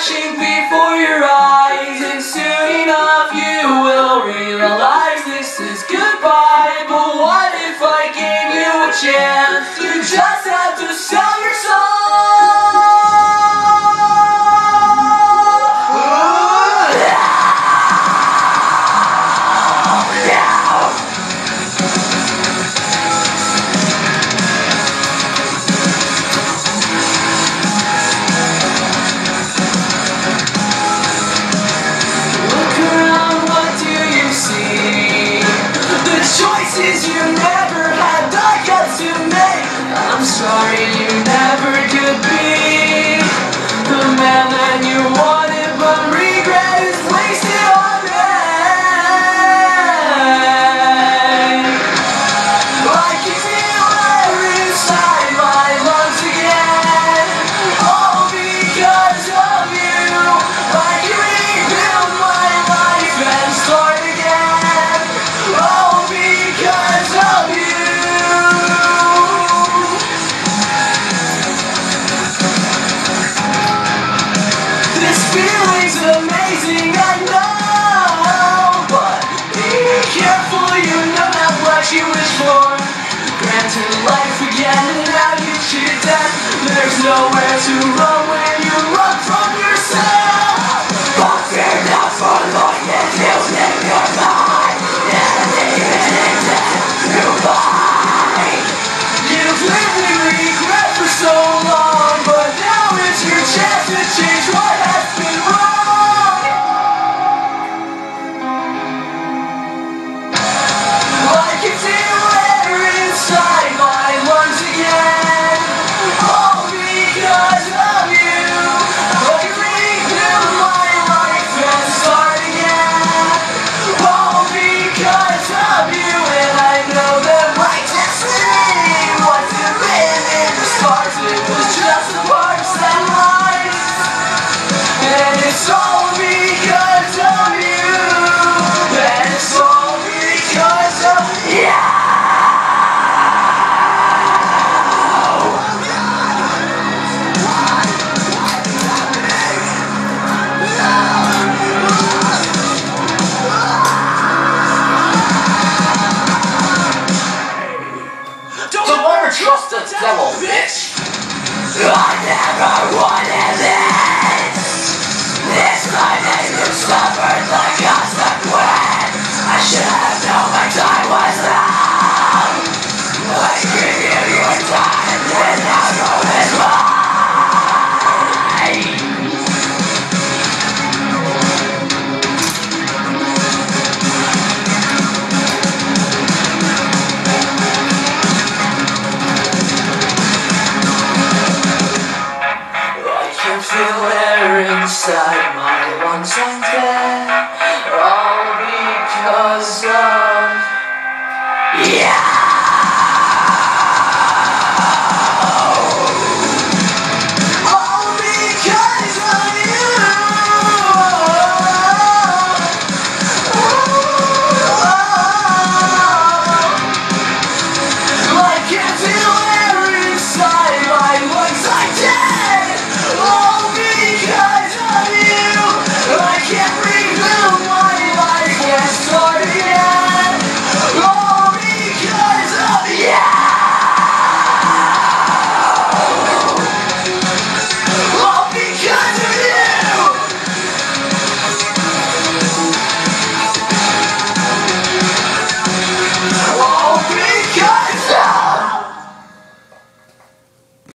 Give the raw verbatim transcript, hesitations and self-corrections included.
flashing before your eyes, and soon enough you will realize this is goodbye. But what if I gave you a chance? You just have to sell your soul. Choices you never had the guts to make. I'm sorry you never could be the man that you wanted, but regret is wasted on me. I can feel air inside my lungs again, all because of you. I can rebuild my life and start again, all because of you. This feeling's amazing, I know, but be careful, you know not what you wish for. Granted life again, and now you choose death. There's nowhere to run when you run from yourself. But fear not for Lord, if you live your life, and even in death you lie. You've lived in regret for so long, but now it's your chance to change what has been wrong. I can feel air inside my lungs again, all because of you. I can rebuild my life and start again, all because of you. And I know that my destiny wasn't written in the stars, it was just the parts that lies. And it's all because of you, and it's all because of you. Don't ever trust the devil, bitch. I never wanted this. This night that you suffered the consequence. I should have known my time was up. I gave you your time, and now yours is mine. I can feel air inside my lungs again, all because of